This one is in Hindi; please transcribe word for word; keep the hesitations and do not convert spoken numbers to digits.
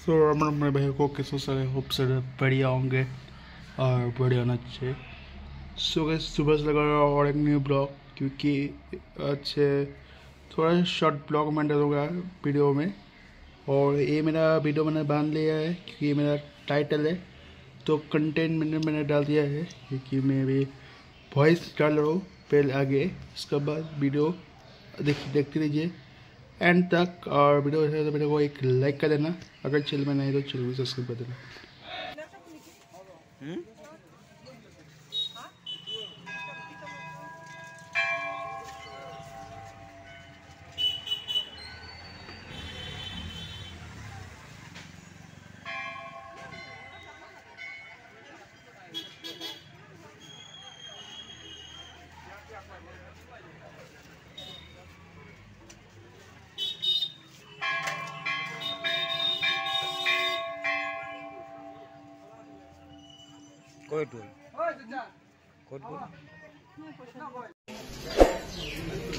तो अमन मेरे भाई को कैसे सारे होप से बढ़िया होंगे और बढ़िया होना चाहिए। सुबह सुबह से लगा और एक न्यू ब्लॉग, क्योंकि अच्छे थोड़ा शॉर्ट ब्लॉग में डालूंगा वीडियो में। और ये मेरा वीडियो मैंने बांध लिया है क्योंकि मेरा टाइटल है, तो कंटेंट मैंने मैंने डाल दिया है क्योंकि मैं भी वॉइस डाल रहा हूँ पहले आगे, इसके बाद वीडियो देख देखते रहिए एंड तक। और वीडियो अच्छा तो मेरे को एक लाइक कर देना, अगर चैनल में नहीं तो चैनल को सब्सक्राइब कर देना। कोई टूल कोई टूल